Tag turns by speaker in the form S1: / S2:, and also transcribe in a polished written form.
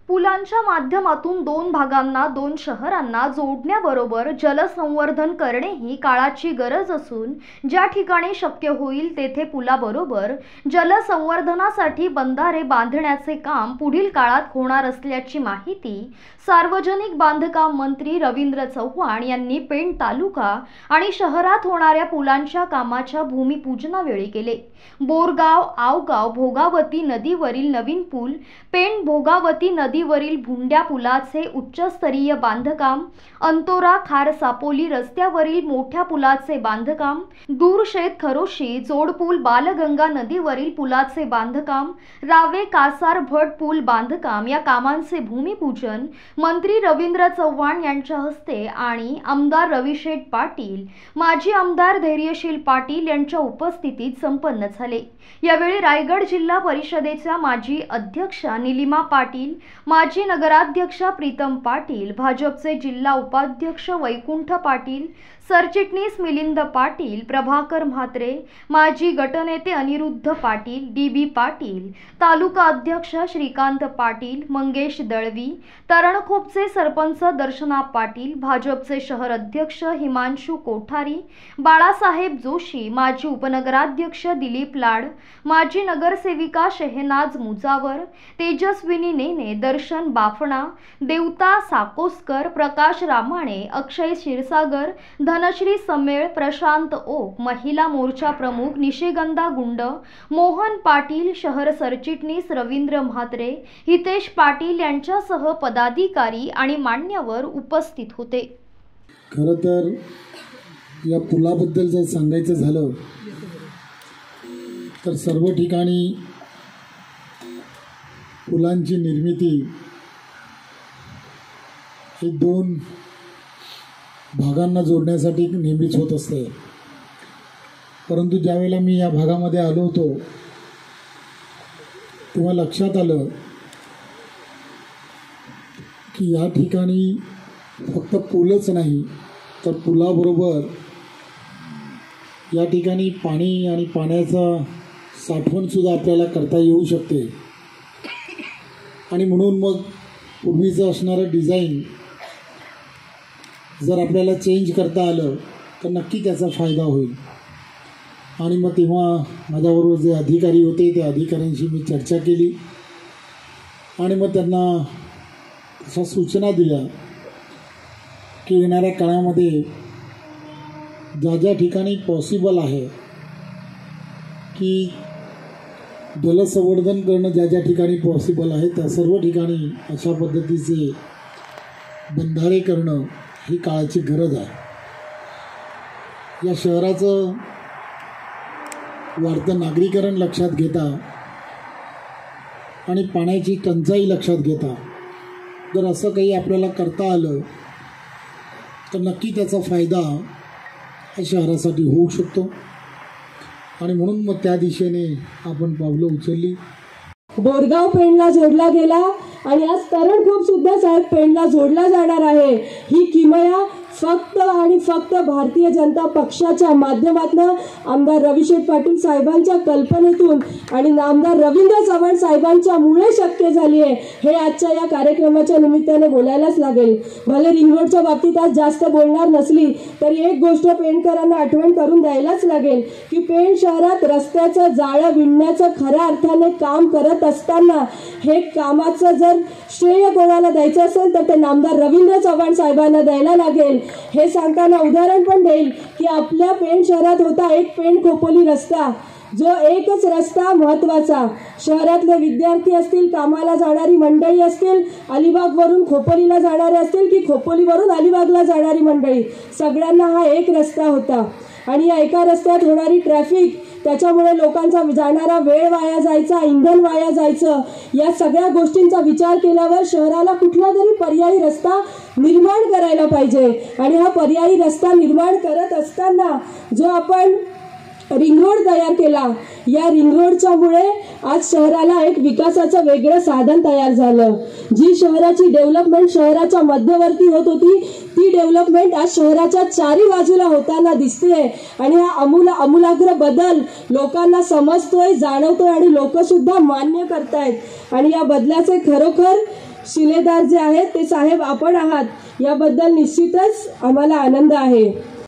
S1: पुलांच्या माध्यमातून दोन भागांना, दोन शहरांना जोडण्याबरोबर जलसंवर्धन करणे ही काळाची गरज असून ज्या ठिकाणी शक्य होईल तेथे पुलाबरोबर जलसंवर्धनासाठी बंधारे बांधण्याचे काम पुढील काळात होणार असल्याची माहिती सार्वजनिक बांधकाम मंत्री रवींद्र चव्हाण यांनी पेण तालुका आणि शहरात होणाऱ्या पुलांच्या कामाच्या भूमिपूजनावेळी केले। बोरगाव, आवगाव, भोगावती नदीवरील नवीन पूल, पेण भोगावती नदीवरील भुंड्या पुलाचे उच्चस्तरीय बांधकाम, अंतोरा खार सापोली रस्त्यावरील मोठ्या पुलाचे बांधकाम, दूरशेत खरोशी जोडपूल, बालगंगा नदीवरील पुलाचे बांधकाम, रावे कासार भट पूल बांधकाम या कामांचे भूमिपूजन मंत्री रवींद्र चव्हाण यांच्या हस्ते आणि आमदार रविशेठ पाटील, माजी आमदार धैर्यशील पाटील यांच्या उपस्थितीत संपन्न झाले। यावेळी रायगड जिल्हा परिषदेच्या माजी अध्यक्षा निलिमा पाटील, माजी नगराध्यक्षा प्रीतम पाटील, भाजपचे जिल्हा उपाध्यक्ष वैकुंठ पाटील, सरचिटणीस मिलिंद पाटील, प्रभाकर म्हात्रे, माजी गटनेते अनिरुद्ध पाटील, डीबी पाटील, तालुका अध्यक्ष श्रीकांत पाटील, मंगेश दळवी, तरणखोपचे सरपंच दर्शना पाटील, भाजपचे शहर अध्यक्ष हिमांशु कोठारी, बाळासाहेब जोशी, माजी उपनगराध्यक्ष दिलीप लाड, माजी नगरसेविका शेहनाज मुजावर, तेजस्विनी नेने, दर्शन बाफणा, देवता साकोस्कर, प्रकाश रामाणे, अक्षय क्षीरसागर, धनश्री समेळ, प्रशांत ओक, महिला मोर्चा प्रमुख निशिगंधा गुंड, मोहन पाटील, शहर सरचिटणीस रवींद्र म्हात्रे, हितेश पाटील यांच्यासह पदाधिकारी आणि मान्यवर उपस्थित होते।
S2: खरं तर या पुलाबद्दल जर सांगायचं झालं तर सर्व ठिकाणी पुलांची निर्मिती हे दोन भागांना जोडण्यासाठी नेहमीच होत असते, परंतु ज्यावेळेला मी या भागामध्ये आलो होतो तेव्हा लक्षात आलं की या ठिकाणी फक्त पूलच नाही तर पुलाबरोबर या ठिकाणी पाणी आणि पाण्याचा साठवणसुद्धा आपल्याला करता येऊ शकते आणि म्हणून मग पूर्वीचं असणारं डिझाईन जर आपल्याला चेंज करता आलं तर नक्की त्याचा फायदा होईल। आणि मग तेव्हा माझ्याबरोबर जे अधिकारी होते त्या अधिकाऱ्यांशी मी चर्चा केली आणि मग त्यांना अशा सूचना दिल्या की येणाऱ्या काळामध्ये ज्या ज्या ठिकाणी पॉसिबल आहे की जलसंवर्धन करणं, ज्या ज्या ठिकाणी पॉसिबल आहे त्या सर्व ठिकाणी अशा पद्धतीचे बंधारे करणं ही काळाची गरज आहे। या शहराचं वाढतं नागरीकरण लक्षात घेता आणि पाण्याची टंचाई लक्षात घेता जर असं काही आपल्याला करता आलं तर नक्की त्याचा फायदा या शहरासाठी होऊ शकतो आणि म्हणून मग त्या दिशेने आपण पावलं उचलली।
S3: बोरगाव पेणला जोडला गेला आणि आज तरणखोप सुद्धा साहेब पेणला जोडला जाणार आहे। ही किमया फक्त आणि फक्त भारतीय जनता पक्षाच्या माध्यमातून आमदार रविशेठ पाटील साहेबांच्या कल्पनेतून आणि आमदार रवींद्र चव्हाण साहेबांच्या मुळे शक्य झाली आहे। हे आजच्या या कार्यक्रमाच्या निमित्ताने बोलायलाच लागेल। भले रिंग रोडच्या बाबतीत आज जास्त बोलणार नसली तरी एक गोष्ट पेणकरांना आठवण करून द्यायलाच लागेल की पेण शहरात रस्त्याचं जाळं विणण्याचं खऱ्या अर्थाने काम करत असताना हे कामाचं जर श्रेय कोणाला द्यायचं असेल तर ते आमदार रवींद्र चव्हाण साहेबांना द्यायला लागेल। हे सांगताना उदाहरण पण देईल की आपल्या पेण शहरात होता एक पेण खोपोली रस्ता, जो एकच रस्ता महत्वाचा। शहरातले विद्यार्थी असतील, कामाला जाणारी मंडळी असतील, अलिबागवरून खोपोलीला जाणारे असतील की खोपोलीवरून अलिबागला जाणारी मंडळी, सगळ्यांना हा एक रस्ता होता आणि या एका रस्त्यात होणारी ट्रॅफिक, त्याच्यामुळे लोकांचा जाणारा वेळ वाया जायचा, इंधन वाया जायचं, या सगळ्या गोष्टींचा विचार केल्यावर शहराला कुठला तरी पर्यायी रस्ता निर्माण करायला पाहिजे। आणि हा पर्यायी रस्ता निर्माण करत असताना जो आपण रिंग रोड तयार केला, या रिंग रोडच्यामुळे आज शहराला एक विकासाचं वेगळं साधन तयार झालं। जी शहराची डेव्हलपमेंट शहराच्या मध्यवर्ती होत होती ती डेव्हलपमेंट आज शहराच्या चारी बाजूला होताना दिसते आणि हा आमूलाग्र बदल लोकांना समजतोय, जाणवतोय आणि लोक सुद्धा मान्य करतायत। आणि या बदलाचे खरोखर शिलेदार जे आहेत ते साहेब आपण आहात, याबद्दल निश्चितच आम्हाला आनंद आहे.